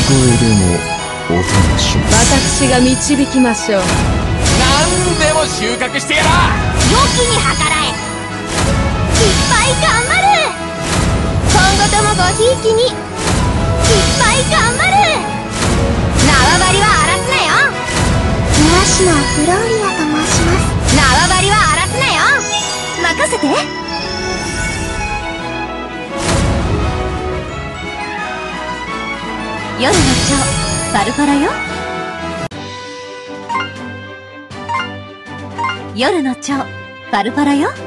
でもお供します。 私が導きましょう。 何でも収穫してやら。 良きに計らえ。いっぱい頑張る。今後ともごひいきにいっぱい頑張る。縄張りは荒らすなよ。庭師のフローリアと申します。縄張りは荒らすなよ。任せて。夜の蝶パルパラよ。夜の蝶パルパラよ。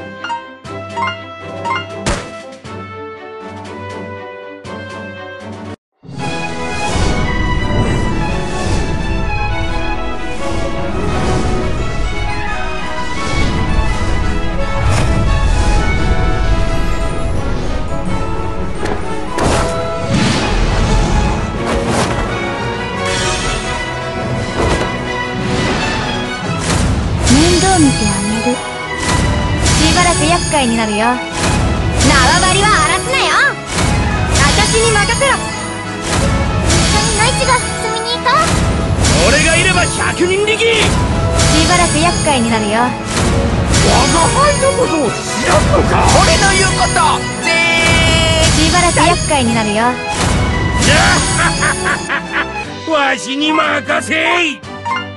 見てあげる。しばらく厄介になるよ。縄張りは荒らすなよ。私に任せろ。一緒に内地が積みに行こう。 俺がいれば100人力。 しばらく厄介になるよ。 我が輩のことを知らんのか。俺の言うことしばらく厄介になるよ。 わしに任せい。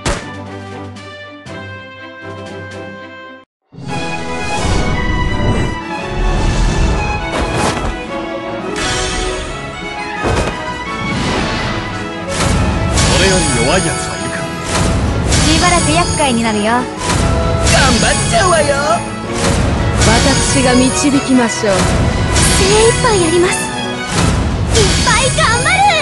弱いやつはいるか。 しばらく厄介になるよ。頑張っちゃうわよ。 私が導きましょう。 精一杯やります。いっぱい頑張る。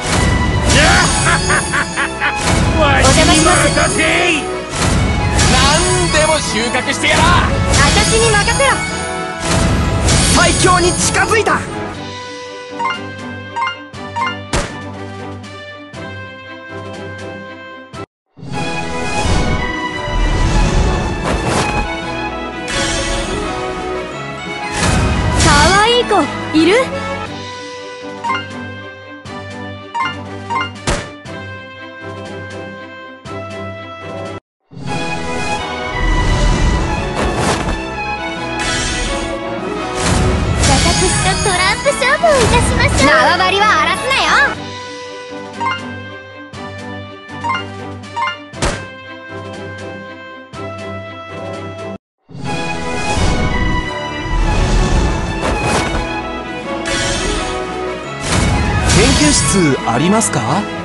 わしに任せい。何でも収穫してやら。 私に任せろ。 最強に近づいた。 いる？私とトランプ勝負をいたしましょう。縄張りは荒らすなよ。 研究室ありますか？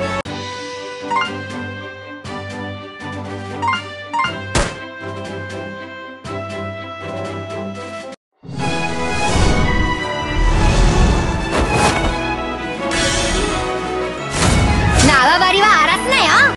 縄張りは荒らすなよ。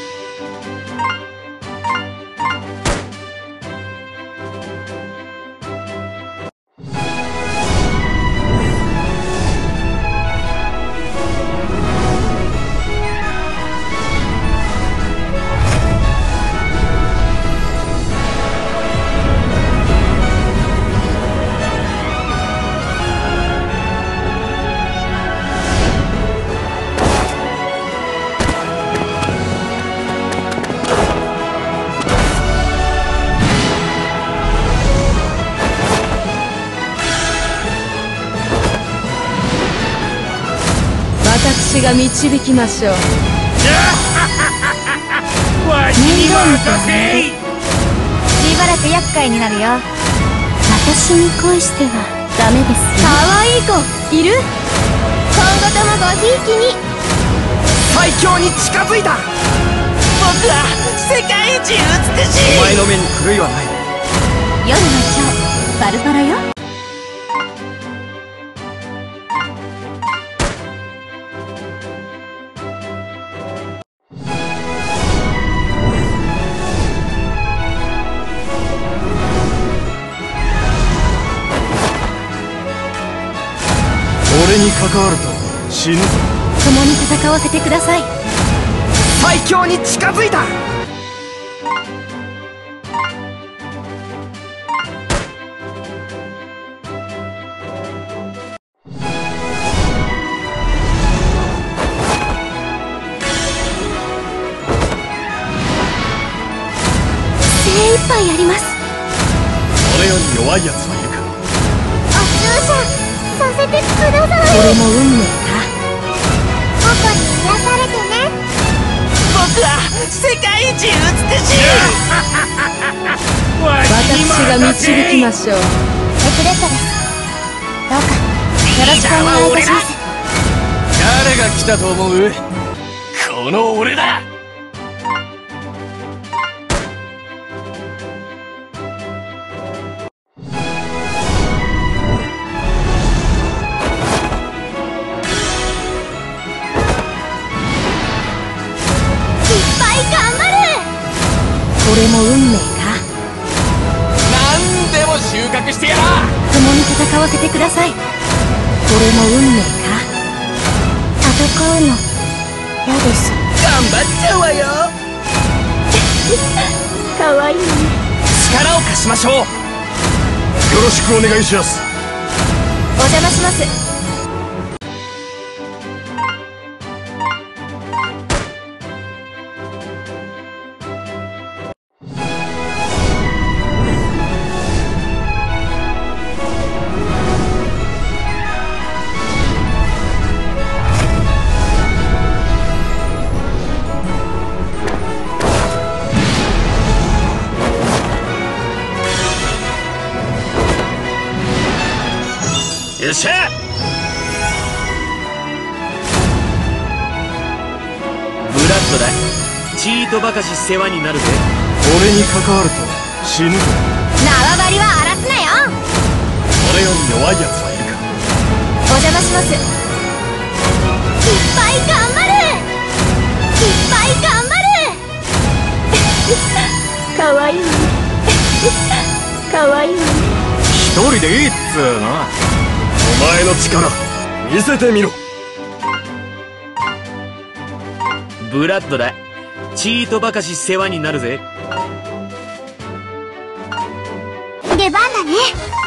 私が導きましょう。 わしに任せい。 しばらく厄介になるよ。私に恋してはダメですよ。かわいい子いる？今後ともごひいきに。 最強に近づいた。僕は世界一美しい。お前の目に狂いはない。 夜の蝶パルパラよ。 俺に関わると死ぬぞ。 共に戦わせてください。 最強に近づいた。 杯やります。 俺より弱いやつはいるか。 お注射させてください。 これも運命か。 ここに癒されてね。 僕は世界一美しい。 私が導きましょう。 エクレットです。どうかよろしくお願いいたします。 誰が来たと思う？この俺だ。 これも運命か。 何でも収穫してやら。 共に戦わせてください。これも運命か。 戦うの嫌です。 頑張っちゃうわよ。 かわいいね。 力を貸しましょう。よろしくお願いします。 お邪魔します。 よっしゃ。ブラッドだ。チートばかし世話になるぜ。 俺に関わると死ぬぞ。 縄張りは荒らすなよ。 俺より弱いやつはいるか。 お邪魔します。いっぱい頑張る。いっぱい頑張る。かわいいね。かわいいね。 一人でいいっつーな。お前の力見せてみろ。 ブラッドだ。チートばかし世話になるぜ。 出番だね。